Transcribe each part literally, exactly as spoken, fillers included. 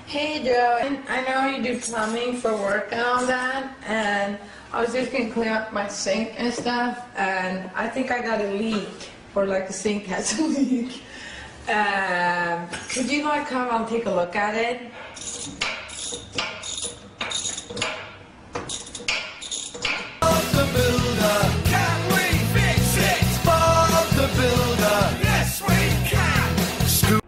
Hey Joe, I I know you do plumbing for work and all that, and I was just gonna clean up my sink and stuff, and I think I got a leak, or like the sink has a leak. Um, could you like come and take a look at it? Bob the Builder, can we fix it? Bob the Builder, yes we can. Scoop.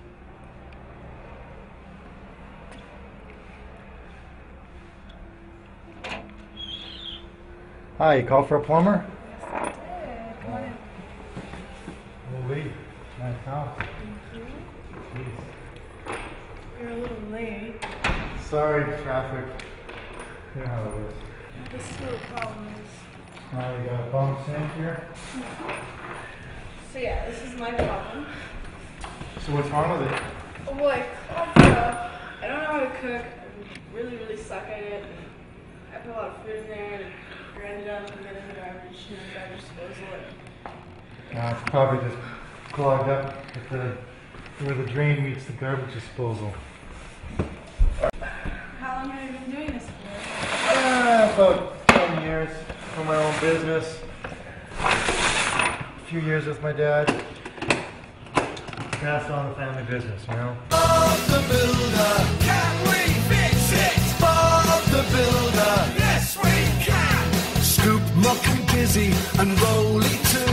Hi, you called for a plumber? Hey, come on in. Holy, nice house. You're a little late. Sorry, traffic. You know how it is. This is what the problem is. Now you got a bum sink here. So yeah, this is my problem. So what's wrong with it? Well, I cooked up. I don't know how to cook. I really, really suck at it. And I put a lot of food in there and grind it up and get it in the garbage, you know, garbage disposal. Uh, it's probably just clogged up with the, where the drain meets the garbage disposal. How long have you been doing this for? Uh, about ten years for my own business. A few years with my dad. Passed on the family business, you know? Bob the Builder, can we fix it? Bob the Builder, yes we can. Scoop, muck and busy and roll it too.